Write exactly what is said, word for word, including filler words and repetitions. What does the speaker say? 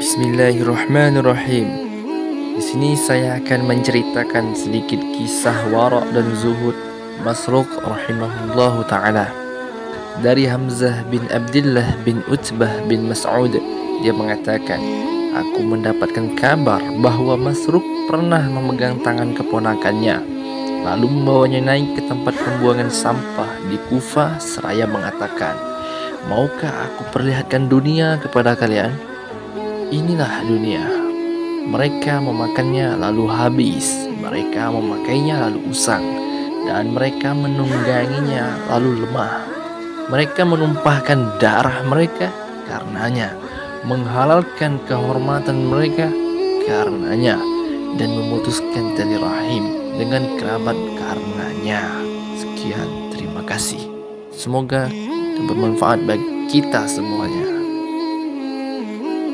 Bismillahirrahmanirrahim. Di sini saya akan menceritakan sedikit kisah wara' dan zuhud Masruq rahimahullahu taala. Dari Hamzah bin Abdullah bin Utbah bin Mas'ud, dia mengatakan, aku mendapatkan kabar bahwa Masruq pernah memegang tangan keponakannya, lalu membawanya naik ke tempat pembuangan sampah di Kufah seraya mengatakan, maukah aku perlihatkan dunia kepada kalian? Inilah dunia. Mereka memakannya lalu habis, mereka memakainya lalu usang, dan mereka menungganginya lalu lemah. Mereka menumpahkan darah mereka karenanya, menghalalkan kehormatan mereka karenanya, dan memutuskan tali rahim dengan kerabat karenanya. Sekian, terima kasih. Semoga bermanfaat bagi kita semuanya.